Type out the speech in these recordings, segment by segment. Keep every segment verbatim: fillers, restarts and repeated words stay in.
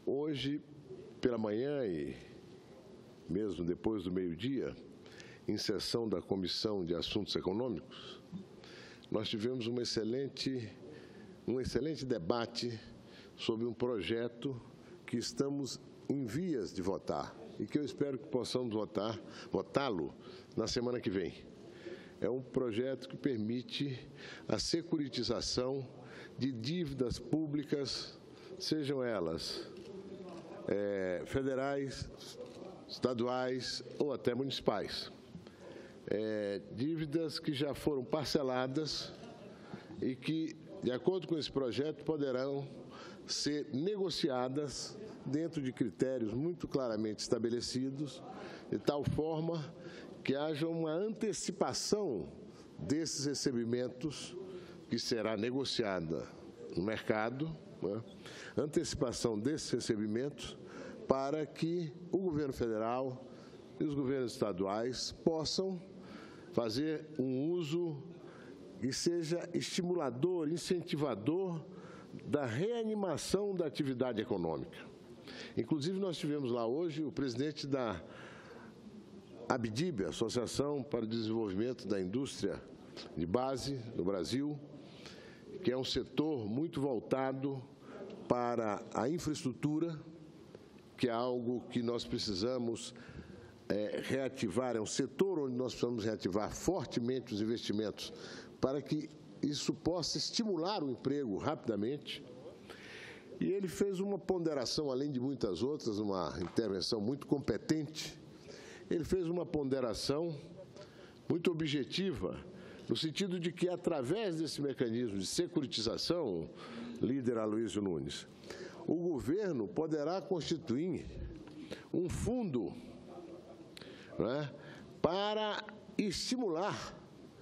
Hoje, pela manhã e mesmo depois do meio-dia, em sessão da Comissão de Assuntos Econômicos, nós tivemos uma excelente, um excelente debate sobre um projeto que estamos em vias de votar e que eu espero que possamos votar, votá-lo na semana que vem. É um projeto que permite a securitização de dívidas públicas, sejam elas é, federais, estaduais ou até municipais. É, dívidas que já foram parceladas e que, de acordo com esse projeto, poderão ser negociadas dentro de critérios muito claramente estabelecidos, de tal forma que haja uma antecipação desses recebimentos que será negociada no mercado, né? Antecipação desses recebimentos para que o governo federal e os governos estaduais possam fazer um uso que seja estimulador, incentivador da reanimação da atividade econômica. Inclusive, nós tivemos lá hoje o presidente da ABDIB, Associação para o Desenvolvimento da Indústria de Base no Brasil, que é um setor muito voltado para a infraestrutura, que é algo que nós precisamos é, reativar, é um setor onde nós precisamos reativar fortemente os investimentos para que isso possa estimular o emprego rapidamente. E ele fez uma ponderação, além de muitas outras, uma intervenção muito competente. Ele fez uma ponderação muito objetiva, no sentido de que, através desse mecanismo de securitização, líder Aloysio Nunes, o governo poderá constituir um fundo, né, para estimular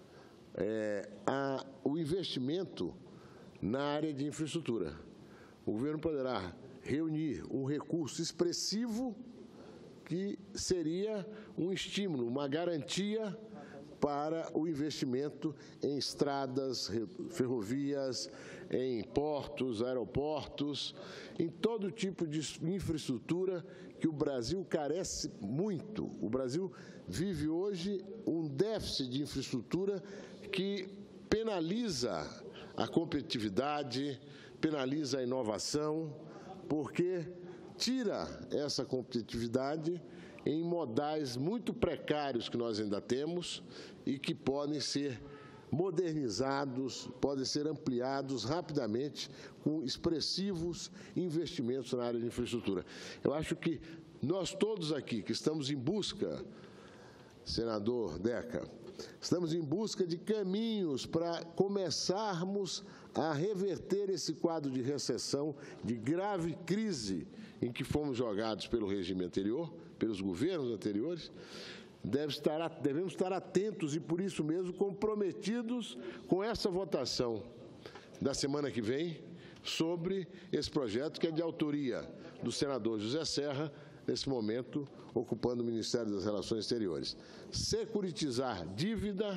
é, a, o investimento na área de infraestrutura. O governo poderá reunir um recurso expressivo que seria um estímulo, uma garantia para o investimento em estradas, ferrovias, em portos, aeroportos, em todo tipo de infraestrutura que o Brasil carece muito. O Brasil vive hoje um déficit de infraestrutura que penaliza a competitividade, penaliza a inovação, porque tira essa competitividade em modais muito precários que nós ainda temos e que podem ser modernizados, podem ser ampliados rapidamente com expressivos investimentos na área de infraestrutura. Eu acho que nós todos aqui que estamos em busca, senador Deca, estamos em busca de caminhos para começarmos a reverter esse quadro de recessão, de grave crise em que fomos jogados pelo regime anterior, pelos governos anteriores. Deve estar, devemos estar atentos e, por isso mesmo, comprometidos com essa votação da semana que vem sobre esse projeto, que é de autoria do senador José Serra, nesse momento ocupando o Ministério das Relações Exteriores. Securitizar dívida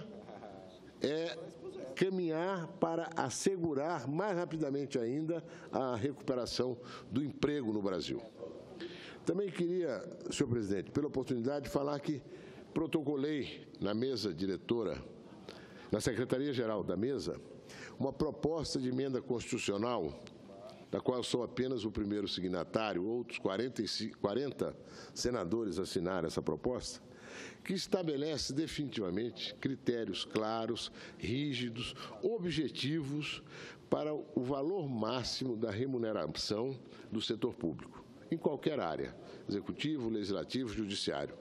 é caminhar para assegurar mais rapidamente ainda a recuperação do emprego no Brasil. Também queria, senhor presidente, pela oportunidade, falar que protocolei na mesa diretora, na Secretaria-Geral da mesa, uma proposta de emenda constitucional, da qual sou apenas o primeiro signatário, outros quarenta, e cinco, quarenta senadores assinaram essa proposta, que estabelece definitivamente critérios claros, rígidos, objetivos para o valor máximo da remuneração do setor público, em qualquer área, executivo, legislativo, judiciário.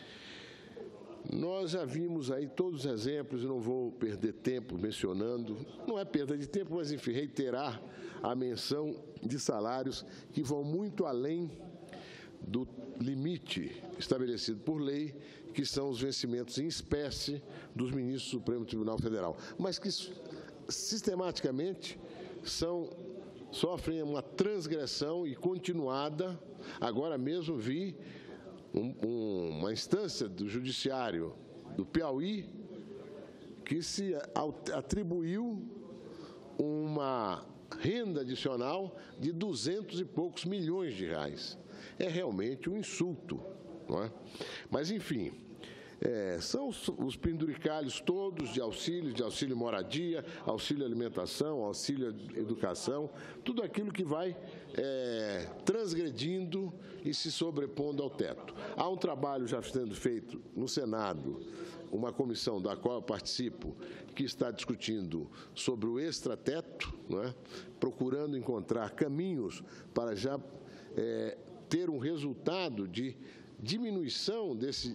Nós já vimos aí todos os exemplos, e não vou perder tempo mencionando, não é perda de tempo, mas, enfim, reiterar a menção de salários que vão muito além do limite estabelecido por lei, que são os vencimentos em espécie dos ministros do Supremo Tribunal Federal, mas que sistematicamente são, sofrem uma transgressão e continuada. Agora mesmo vi um, um, uma instância do Judiciário do Piauí que se atribuiu uma renda adicional de duzentos e poucos milhões de reais. É realmente um insulto, não é? Mas, enfim, é, são os, os penduricalhos todos de auxílio, de auxílio moradia, auxílio alimentação, auxílio educação, tudo aquilo que vai é, transgredindo e se sobrepondo ao teto. Há um trabalho já sendo feito no Senado, uma comissão da qual eu participo, que está discutindo sobre o extrateto, não é? Procurando encontrar caminhos para já é, ter um resultado de diminuição desse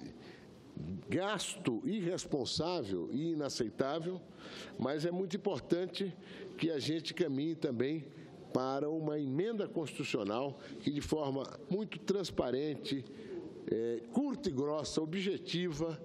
gasto irresponsável e inaceitável, mas é muito importante que a gente caminhe também para uma emenda constitucional que, de forma muito transparente, é, curta e grossa, objetiva,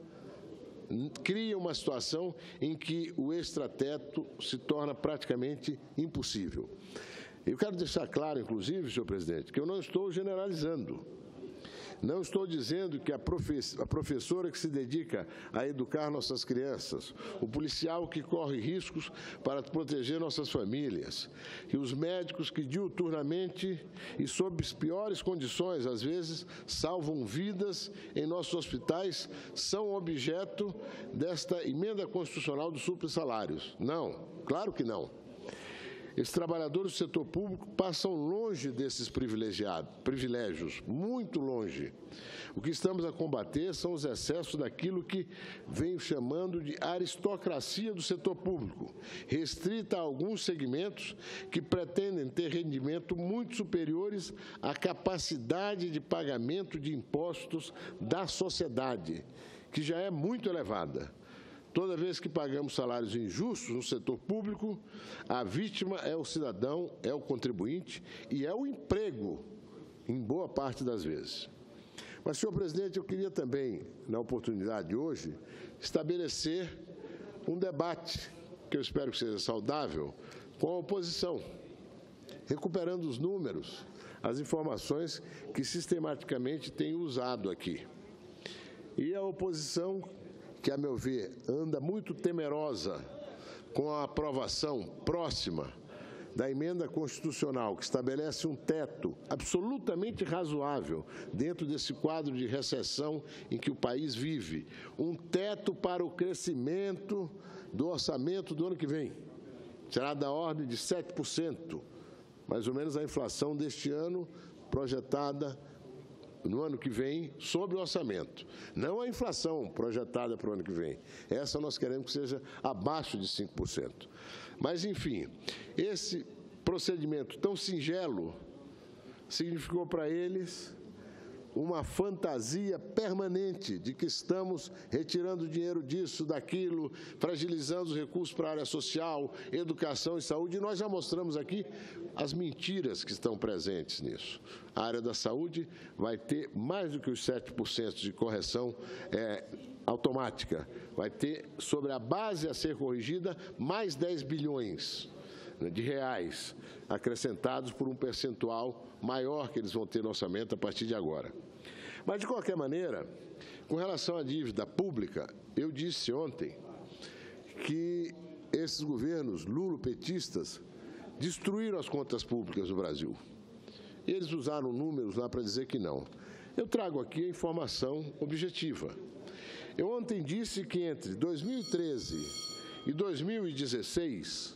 cria uma situação em que o extrateto se torna praticamente impossível. Eu quero deixar claro, inclusive, senhor presidente, que eu não estou generalizando. Não estou dizendo que a professora que se dedica a educar nossas crianças, o policial que corre riscos para proteger nossas famílias, e os médicos que diuturnamente e sob as piores condições, às vezes, salvam vidas em nossos hospitais, são objeto desta emenda constitucional dos supersalários. Não, claro que não. Esses trabalhadores do setor público passam longe desses privilegiados, privilégios, muito longe. O que estamos a combater são os excessos daquilo que venho chamando de aristocracia do setor público, restrita a alguns segmentos que pretendem ter rendimento muito superiores à capacidade de pagamento de impostos da sociedade, que já é muito elevada. Toda vez que pagamos salários injustos no setor público, a vítima é o cidadão, é o contribuinte e é o emprego, em boa parte das vezes. Mas, senhor presidente, eu queria também, na oportunidade de hoje, estabelecer um debate, que eu espero que seja saudável, com a oposição, recuperando os números, as informações que sistematicamente tem usado aqui. E a oposição, que, a meu ver, anda muito temerosa com a aprovação próxima da emenda constitucional, que estabelece um teto absolutamente razoável dentro desse quadro de recessão em que o país vive, um teto para o crescimento do orçamento do ano que vem. Será da ordem de sete por cento, mais ou menos a inflação deste ano projetada no ano que vem, sobre o orçamento. Não a inflação projetada para o ano que vem. Essa nós queremos que seja abaixo de cinco por cento. Mas, enfim, esse procedimento tão singelo significou para eles uma fantasia permanente de que estamos retirando dinheiro disso, daquilo, fragilizando os recursos para a área social, educação e saúde. E nós já mostramos aqui as mentiras que estão presentes nisso. A área da saúde vai ter mais do que os sete por cento de correção é, automática. Vai ter, sobre a base a ser corrigida, mais dez bilhões de reais acrescentados por um percentual maior que eles vão ter no orçamento a partir de agora. Mas, de qualquer maneira, com relação à dívida pública, eu disse ontem que esses governos lulopetistas destruíram as contas públicas do Brasil. Eles usaram números lá para dizer que não. Eu trago aqui a informação objetiva. Eu ontem disse que entre dois mil e treze e dois mil e dezesseis,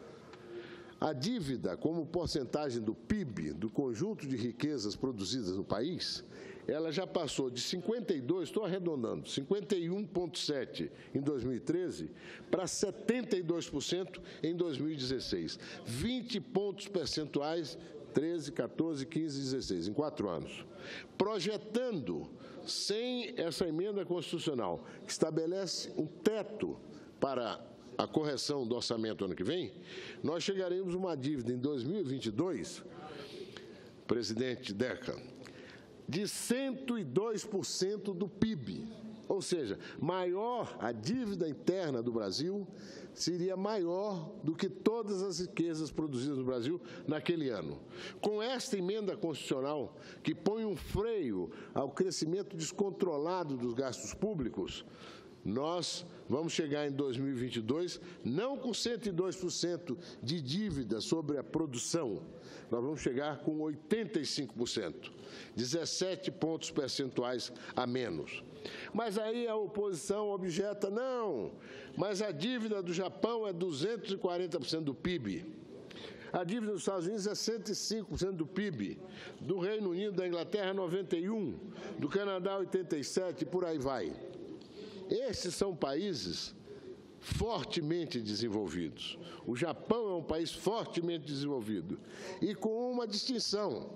a dívida, como porcentagem do P I B, do conjunto de riquezas produzidas no país, ela já passou de cinquenta e dois, estou arredondando, cinquenta e um vírgula sete por cento em dois mil e treze para setenta e dois por cento em dois mil e dezesseis. vinte pontos percentuais, treze, quatorze, quinze, dezesseis, em quatro anos. Projetando, sem essa emenda constitucional, que estabelece um teto para a correção do orçamento ano que vem, nós chegaremos a uma dívida em dois mil e vinte e dois, presidente Deca, de cento e dois por cento do P I B. Ou seja, maior a dívida interna do Brasil seria maior do que todas as riquezas produzidas no Brasil naquele ano. Com esta emenda constitucional, que põe um freio ao crescimento descontrolado dos gastos públicos, nós vamos chegar em dois mil e vinte e dois não com cento e dois por cento de dívida sobre a produção, nós vamos chegar com oitenta e cinco por cento, dezessete pontos percentuais a menos. Mas aí a oposição objeta, não, mas a dívida do Japão é duzentos e quarenta por cento do P I B. A dívida dos Estados Unidos é cento e cinco por cento do P I B, do Reino Unido, da Inglaterra, noventa e um por cento, do Canadá, oitenta e sete por cento, e por aí vai. Esses são países fortemente desenvolvidos. O Japão é um país fortemente desenvolvido e com uma distinção.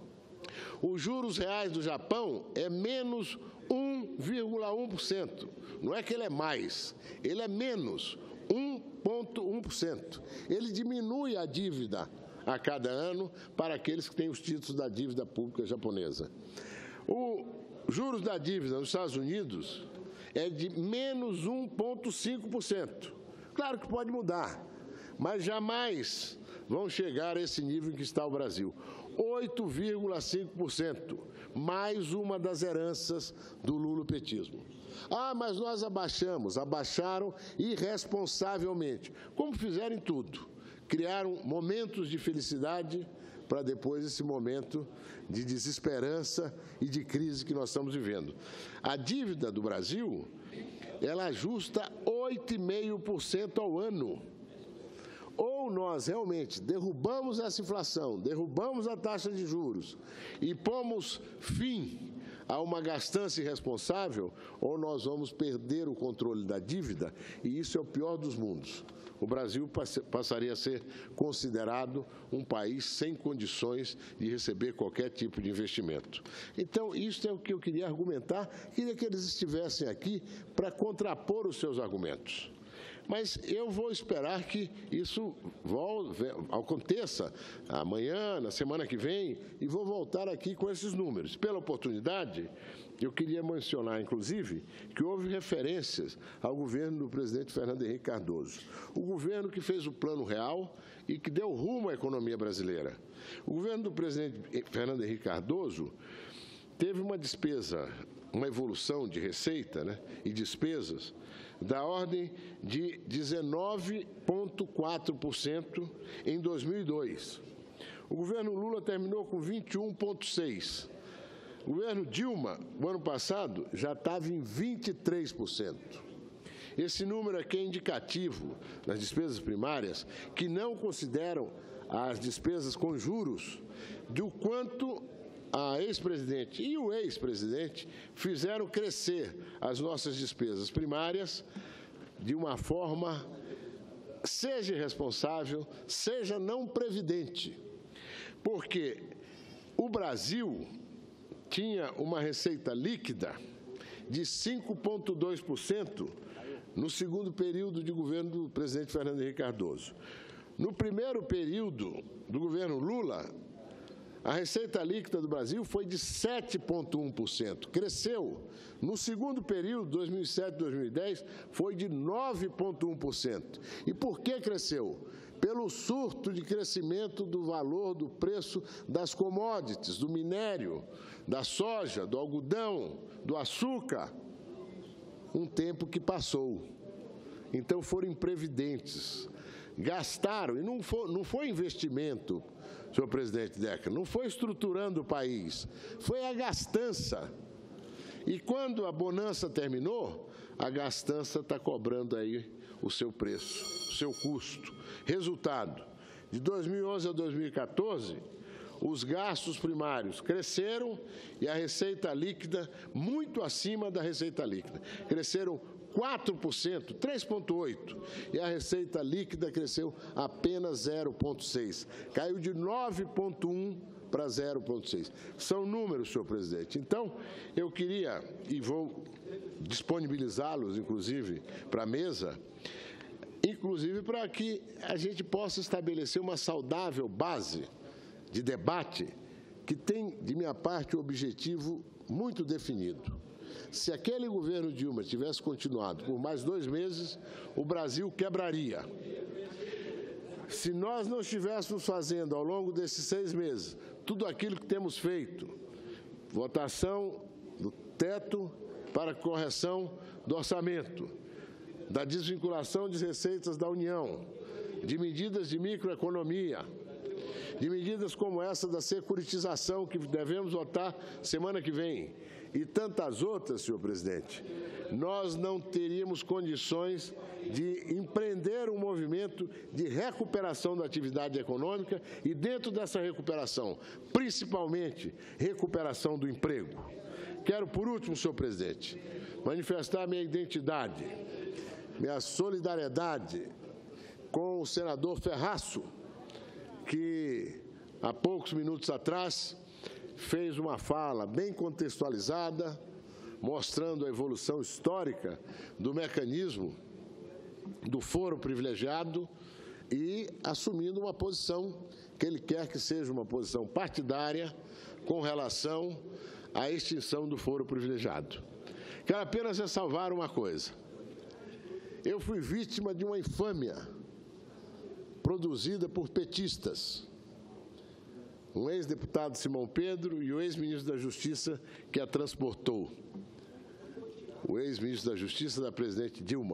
Os juros reais do Japão é menos um vírgula um por cento. Não é que ele é mais, ele é menos um vírgula um por cento. Ele diminui a dívida a cada ano para aqueles que têm os títulos da dívida pública japonesa. Os juros da dívida nos Estados Unidos é de menos um vírgula cinco por cento. Claro que pode mudar, mas jamais vão chegar a esse nível em que está o Brasil. oito vírgula cinco por cento, mais uma das heranças do lulopetismo. Ah, mas nós abaixamos, abaixaram irresponsavelmente, como fizeram em tudo. Criaram momentos de felicidade para depois esse momento de desesperança e de crise que nós estamos vivendo. A dívida do Brasil, ela ajusta oito vírgula cinco por cento ao ano. Ou nós realmente derrubamos essa inflação, derrubamos a taxa de juros e pomos fim a uma gastança irresponsável, ou nós vamos perder o controle da dívida, e isso é o pior dos mundos. O Brasil passaria a ser considerado um país sem condições de receber qualquer tipo de investimento. Então, isso é o que eu queria argumentar, queria que eles estivessem aqui para contrapor os seus argumentos. Mas eu vou esperar que isso volte, aconteça amanhã, na semana que vem, e vou voltar aqui com esses números. Pela oportunidade, eu queria mencionar, inclusive, que houve referências ao governo do presidente Fernando Henrique Cardoso. O governo que fez o Plano Real e que deu rumo à economia brasileira. O governo do presidente Fernando Henrique Cardoso teve uma despesa, uma evolução de receita, né, e despesas da ordem de dezenove vírgula quatro por cento em dois mil e dois. O governo Lula terminou com vinte e um vírgula seis por cento. O governo Dilma, no ano passado, já estava em vinte e três por cento. Esse número aqui é indicativo nas despesas primárias, que não consideram as despesas com juros, do quanto a ex-presidente e o ex-presidente fizeram crescer as nossas despesas primárias de uma forma, seja irresponsável, seja não previdente. Porque o Brasil tinha uma receita líquida de cinco vírgula dois por cento no segundo período de governo do presidente Fernando Henrique Cardoso. No primeiro período do governo Lula, a receita líquida do Brasil foi de sete vírgula um por cento, cresceu. No segundo período, dois mil e sete a dois mil e dez, foi de nove vírgula um por cento. E por que cresceu? Pelo surto de crescimento do valor do preço das commodities, do minério, da soja, do algodão, do açúcar. Um tempo que passou. Então foram imprevidentes. Gastaram, e não foi, não foi investimento, senhor presidente Decker, não foi estruturando o país, foi a gastança. E quando a bonança terminou, a gastança está cobrando aí o seu preço, o seu custo. Resultado, de dois mil e onze a dois mil e quatorze, os gastos primários cresceram e a receita líquida muito acima da receita líquida. Cresceram quatro por cento, três vírgula oito por cento, e a receita líquida cresceu apenas zero vírgula seis por cento. Caiu de nove vírgula um por cento para zero vírgula seis por cento. São números, senhor presidente. Então, eu queria, e vou disponibilizá-los, inclusive, para a mesa, inclusive para que a gente possa estabelecer uma saudável base de debate que tem, de minha parte, um objetivo muito definido. Se aquele governo Dilma tivesse continuado por mais dois meses, o Brasil quebraria. Se nós não estivéssemos fazendo, ao longo desses seis meses, tudo aquilo que temos feito, votação do teto para a correção do orçamento, da desvinculação de receitas da União, de medidas de microeconomia, de medidas como essa da securitização que devemos votar semana que vem, e tantas outras, senhor presidente, nós não teríamos condições de empreender um movimento de recuperação da atividade econômica e, dentro dessa recuperação, principalmente recuperação do emprego. Quero, por último, senhor presidente, manifestar minha identidade, minha solidariedade com o senador Ferraço, que há poucos minutos atrás fez uma fala bem contextualizada, mostrando a evolução histórica do mecanismo do foro privilegiado e assumindo uma posição que ele quer que seja uma posição partidária com relação à extinção do foro privilegiado. Quero apenas ressalvar uma coisa. Eu fui vítima de uma infâmia produzida por petistas, um ex-deputado Simão Pedro e o ex-ministro da Justiça que a transportou, o ex-ministro da Justiça da presidente Dilma.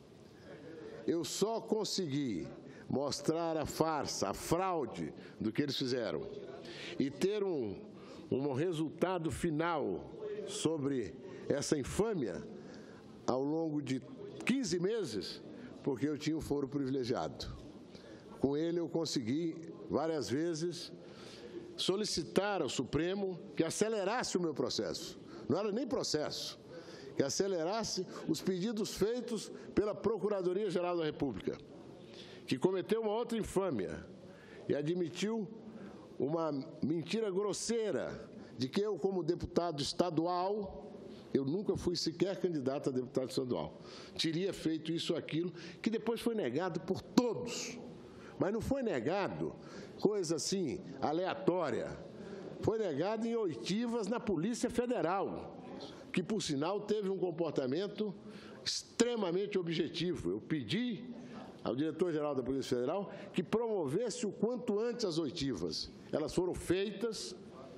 Eu só consegui mostrar a farsa, a fraude do que eles fizeram e ter um, um resultado final sobre essa infâmia ao longo de quinze meses, porque eu tinha o foro privilegiado. Com ele eu consegui várias vezes solicitar ao Supremo que acelerasse o meu processo. Não era nem processo, que acelerasse os pedidos feitos pela Procuradoria-Geral da República, que cometeu uma outra infâmia e admitiu uma mentira grosseira de que eu, como deputado estadual, eu nunca fui sequer candidato a deputado estadual, teria feito isso ou aquilo, que depois foi negado por todos. Mas não foi negado coisa assim, aleatória. Foi negado em oitivas na Polícia Federal, que, por sinal, teve um comportamento extremamente objetivo. Eu pedi ao diretor-geral da Polícia Federal que promovesse o quanto antes as oitivas. Elas foram feitas,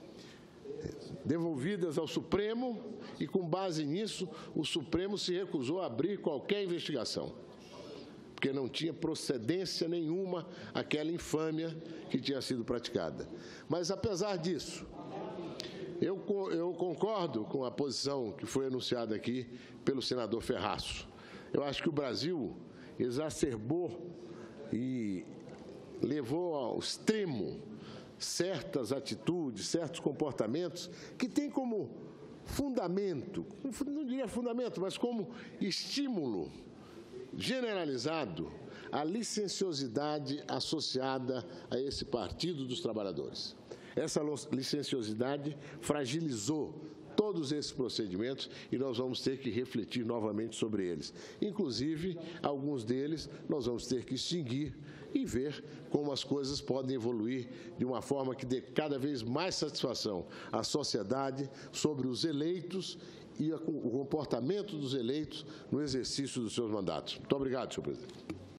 devolvidas ao Supremo, e, com base nisso, o Supremo se recusou a abrir qualquer investigação, porque não tinha procedência nenhuma aquela infâmia que tinha sido praticada. Mas, apesar disso, eu, eu concordo com a posição que foi anunciada aqui pelo senador Ferraço. Eu acho que o Brasil exacerbou e levou ao extremo certas atitudes, certos comportamentos que têm como fundamento, não diria fundamento, mas como estímulo generalizado a licenciosidade associada a esse Partido dos Trabalhadores. Essa licenciosidade fragilizou todos esses procedimentos e nós vamos ter que refletir novamente sobre eles. Inclusive, alguns deles nós vamos ter que extinguir e ver como as coisas podem evoluir de uma forma que dê cada vez mais satisfação à sociedade sobre os eleitos e o comportamento dos eleitos no exercício dos seus mandatos. Muito obrigado, senhor presidente.